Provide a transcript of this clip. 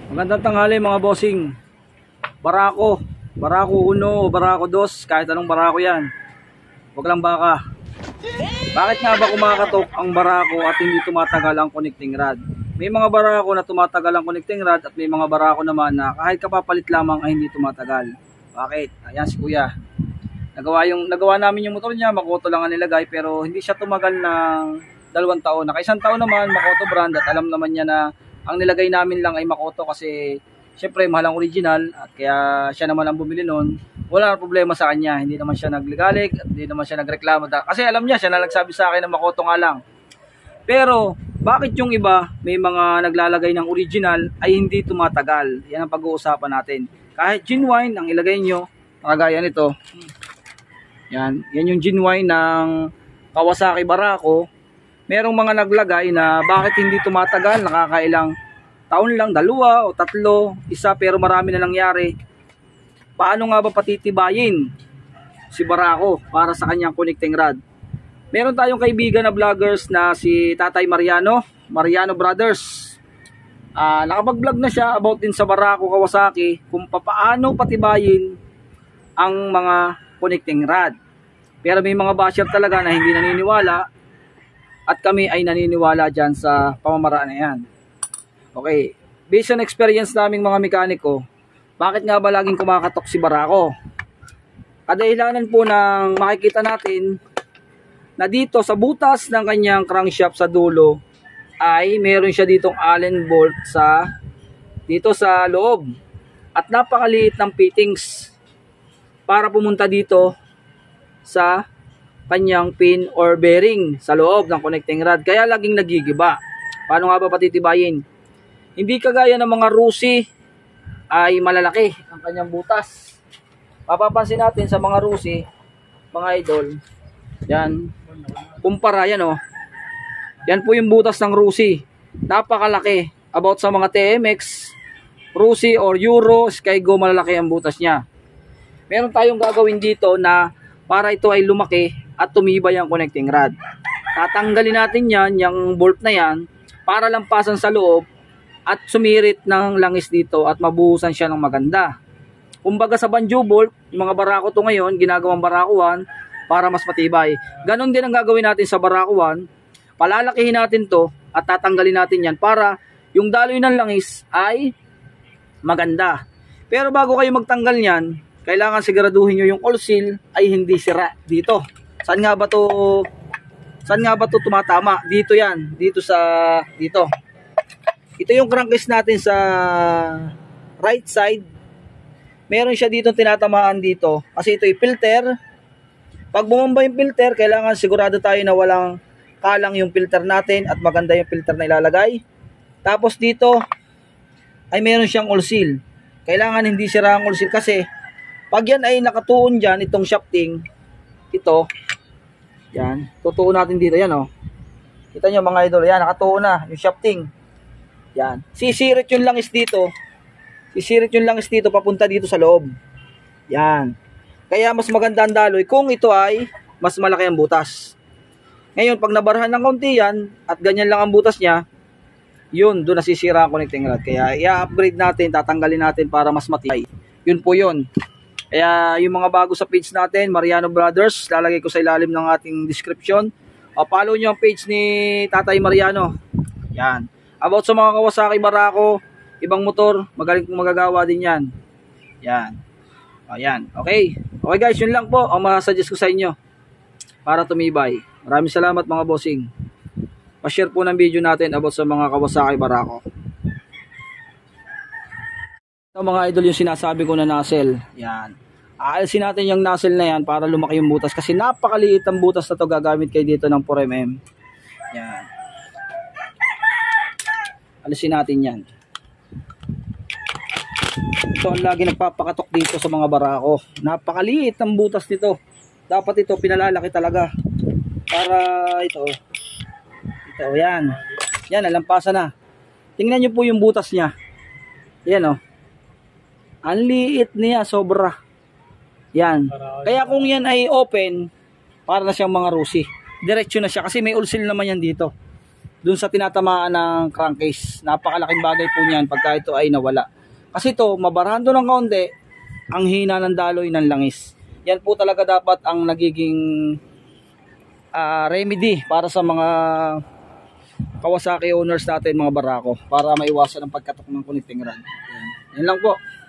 Magandang tanghali mga bossing. Barako, Barako 1 o Barako 2, kahit anong Barako yan. Huwag lang baka. Bakit nga ba kumakatok ang Barako at hindi tumatagal ang connecting rod? May mga Barako na tumatagal ang connecting rod at may mga Barako naman na kahit kapapalit lamang ay hindi tumatagal. Bakit? Ayan si kuya. Nagawa namin yung motor niya, Makoto lang ang nilagay, pero hindi siya tumagal ng 2 taon. Naka 1 taon naman, Makoto brand, at alam naman niya na ang nilagay namin lang ay Makoto kasi syempre mahal ang original at kaya siya naman ang bumili nun. Wala na problema sa kanya, hindi naman siya nagligalig at hindi naman siya nagreklamo kasi alam niya, siya na nagsabi sa akin na Makoto nga lang. Pero bakit yung iba may mga naglalagay ng original ay hindi tumatagal? Yan ang pag-uusapan natin. Kahit genuine ang ilagay nyo, kagaya nito, yan yung genuine ng Kawasaki Barako. Merong mga naglagay na bakit hindi tumatagal, nakakailang taon lang, 2 o 3, 1, pero marami na nangyari. Paano nga ba patitibayin si Barako para sa kanyang connecting rod? Meron tayong kaibigan na vloggers na si Tatay Mariano Brothers. Nakapag-vlog na siya about din sa Barako Kawasaki kung paano patibayin ang mga connecting rod. Pero may mga basher talaga na hindi naniniwala at kami ay naniniwala dyan sa pamamaraan na yan. Okay, based on experience naming mga mekaniko, bakit nga ba laging kumakatok si Barako? Kadahilanan po ng makikita natin na dito sa butas ng kanyang crankshaft sa dulo ay meron siya ditong Allen bolt dito sa loob at napakaliit ng fittings para pumunta dito sa kanyang pin or bearing sa loob ng connecting rod, kaya laging nagigiba. Paano nga ba patitibayin? Hindi kagaya ng mga Rusi ay malalaki ang kanyang butas. Mapapansin natin sa mga Rusi, mga idol, yan, kumpara yan yan po yung butas ng Rusi, napakalaki. About sa mga TMX, Rusi or Euro, Skygo, malalaki ang butas niya. Meron tayong gagawin dito na para ito ay lumaki at tumibay ang connecting rod. Tatanggalin natin yan, yung bolt na yan, para lampasan sa loob at sumirit ng langis dito at mabuhusan siya ng maganda. Kumbaga sa banjo bolt, yung mga Barako to ngayon, ginagawang Barako 1 para mas matibay. Ganon din ang gagawin natin sa Barako 1. Palalakihin natin to at tatanggalin natin yan para yung daloy ng langis ay maganda. Pero bago kayo magtanggal yan, kailangan siguraduhin nyo yung oil seal ay hindi sira dito. Saan nga ba to tumatama? Dito yan, dito. Ito yung crankcase natin sa right side. Meron siya dito tinatamaan dito kasi ito yung filter. Pag bumamba yung filter, kailangan sigurado tayo na walang kalang yung filter natin at maganda yung filter na ilalagay. Tapos dito ay meron siyang oil seal. Kailangan hindi sira ang oil seal kasi pag yan ay nakatuon dyan, itong shafting, ito, yan, tutuon natin dito, yan Kita nyo mga idol, yan, nakatuon na, yung shafting. Yan, sisirit yung langis dito, papunta dito sa loob. Yan, kaya mas maganda ang daloy kung ito ay mas malaki ang butas. Ngayon, pag nabarahan ng kaunti yan, at ganyan lang ang butas niya, yun, doon nasisira ang connecting rod. Kaya i-upgrade natin, tatanggalin natin para mas matibay. Yun po yun. Kaya yung mga bago sa page natin, Mariano Brothers, lalagay ko sa ilalim ng ating description. Follow nyo ang page ni Tatay Mariano. Yan. About sa mga Kawasaki Barako, ibang motor, magaling kong magagawa din yan. Yan. Ayan. Okay. Okay guys, yun lang po ang masasuggest ko sa inyo para tumibay. Maraming salamat mga bossing. Pa-share po ng video natin about sa mga Kawasaki Barako. Ito mga idol yung sinasabi ko na nozzle. Yan. Aalisin natin yung nozzle na yan para lumaki yung butas kasi napakaliit ang butas na to, gagamit kayo dito ng 4mm. Yan. Alisin natin yan. Ito ang lagi nagpapakatok dito sa mga Barako. Napakaliit ang butas nito. Dapat ito pinalalaki talaga. Para ito. Ito yan. Yan, nalampasan na. Tingnan nyo po yung butas niya. Yan ang liit niya, sobra. Yan. Kaya kung yan ay open, para na siyang mga Rusi. Diretso na siya kasi may oil seal naman yan dito. dun sa tinatamaan ng crankcase. Napakalaking bagay po niyan pagka ito ay nawala. Kasi ito, mabarando ng kaunti, ang hina ng daloy ng langis. Yan po talaga dapat ang nagiging remedy para sa mga Kawasaki owners natin, mga barako, para maiwasan ang pagkatok ng kuniting rod. Yan lang po.